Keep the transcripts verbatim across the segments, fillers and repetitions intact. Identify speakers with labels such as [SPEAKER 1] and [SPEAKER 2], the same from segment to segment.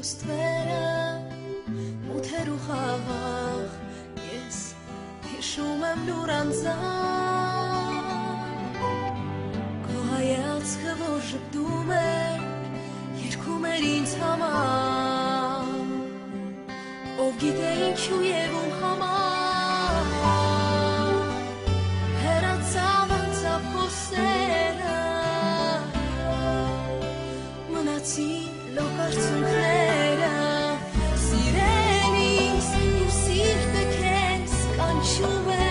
[SPEAKER 1] stwera Muteru chavach Yes Hishumem luranzan Kohayats chevor jebdum er Yerkum er ինձ համար Ով գիտե ինչու և ում համար Հեռացավ անցավ խոսերը Մնացին լոկարծունքները Սիրելիս իմ սիրտը քեզ կանչում է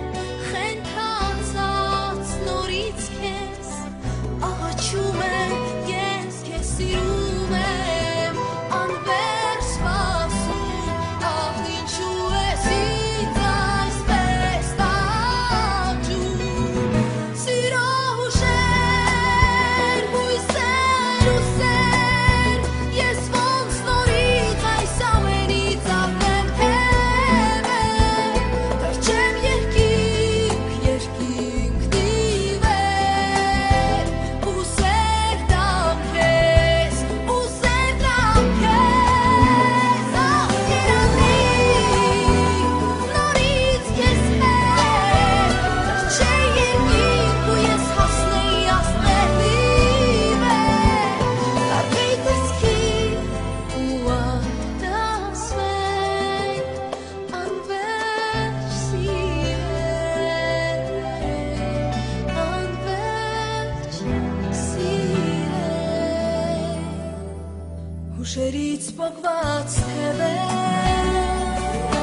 [SPEAKER 1] Խենթացած նորից քեզ աղաչում է Ես քեզ սիրում եմ անվերջ սպասում Ահ ինչու ես ինձ այսպես տանջում Սիրո հուշեր, հույսեր ու սեր Ես ոնց նորից այս ամենից ապրեմ թևեր Թրջեմ երկինք, երկինք դիվեր Ու սեր տամ քեզ, ու սեր տամ քեզ Ահ իրանիկ, նորից քեզ հետ Թրջե երկինք ու ես հասնեի աստղերի վեր Կարվեի տեսքին ու արտասվենք Անվերջ սիրել, անվերջ սիրել Հուշերից պոկված թևեր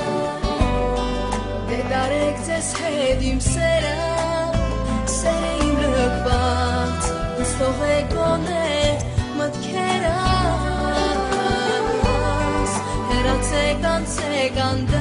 [SPEAKER 1] Դե տարեք ձեզ հետ իմ սերը Սերը իմ լքված Ստողեք գոնե մտքերս Հեռացեք անցեք անդր